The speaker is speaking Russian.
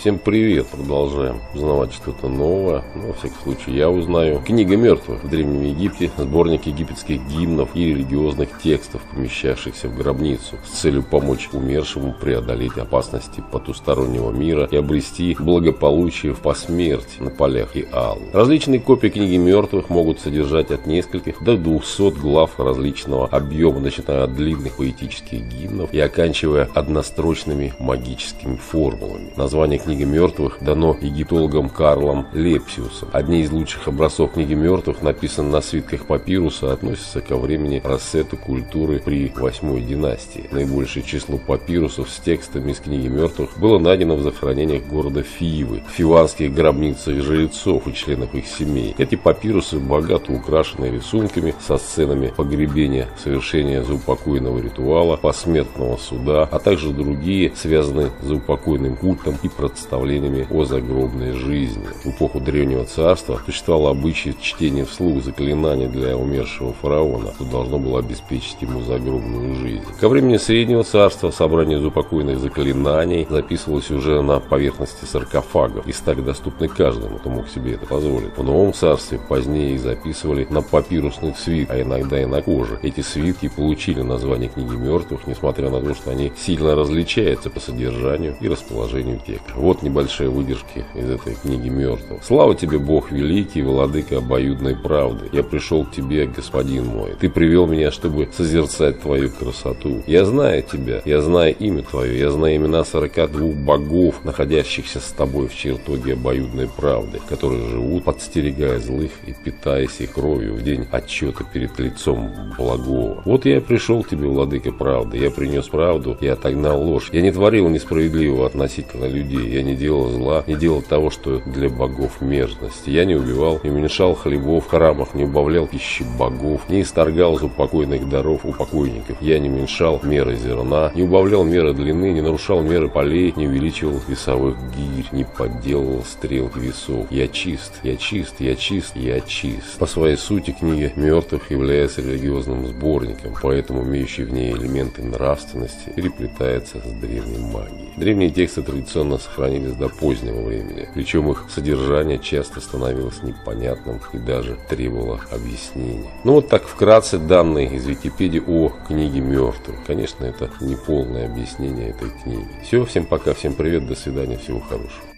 Всем привет! Продолжаем узнавать что-то новое. Ну, во всяком случае, я узнаю. Книга мертвых в Древнем Египте. Сборник египетских гимнов и религиозных текстов, помещавшихся в гробницу, с целью помочь умершему преодолеть опасности потустороннего мира и обрести благополучие в посмертии на полях Иаллы. Различные копии книги мертвых могут содержать от нескольких до 200 глав различного объема, начиная от длинных поэтических гимнов и оканчивая однострочными магическими формулами. Название книги мертвых дано египтологом Карлом Лепсиусом. Одни из лучших образцов книги мертвых написаны на свитках папируса, относятся ко времени расцвета культуры при 8-й династии. Наибольшее число папирусов с текстами из книги мертвых было найдено в захоронениях города Фивы, в фиванских гробницах жрецов и членов их семей. Эти папирусы богато украшены рисунками со сценами погребения, совершения заупокойного ритуала, посмертного суда, а также другие, связанные с заупокойным культом и представлениями о загробной жизни. В эпоху Древнего Царства существовал обычай чтения вслух заклинаний для умершего фараона, что должно было обеспечить ему загробную жизнь. Ко времени Среднего Царства собрание заупокойных заклинаний записывалось уже на поверхности саркофагов и стали доступны каждому, кто мог себе это позволить. В Новом Царстве позднее их записывали на папирусных свитках, а иногда и на коже. Эти свитки получили название книги мертвых, несмотря на то, что они сильно различаются по содержанию и расположению текста. Вот небольшие выдержки из этой книги мертвых. «Слава тебе, Бог великий, владыка обоюдной правды. Я пришел к тебе, господин мой. Ты привел меня, чтобы созерцать твою красоту. Я знаю тебя, я знаю имя твое, я знаю имена 42 богов, находящихся с тобой в чертоге обоюдной правды, которые живут, подстерегая злых и питаясь их кровью в день отчета перед лицом благого. Вот я и пришел к тебе, владыка правды. Я принес правду и отогнал ложь. Я не творил несправедливого относительно людей. Я не делал зла, не делал того, что для богов мерзности. Я не убивал, не уменьшал хлебов в храмах, не убавлял пищи богов, не исторгал из упокойных даров у покойников. Я не уменьшал меры зерна, не убавлял меры длины, не нарушал меры полей, не увеличивал весовых гирь, не подделывал стрелки весов. Я чист, я чист, я чист, я чист. По своей сути книга мертвых является религиозным сборником, поэтому имеющий в ней элементы нравственности переплетается с древней магией. Древние тексты традиционно сохранились до позднего времени, причем их содержание часто становилось непонятным и даже требовало объяснений. Ну вот так вкратце данные из Википедии о книге мертвых. Конечно, это не полное объяснение этой книги. Все, всем пока, всем привет, до свидания, всего хорошего.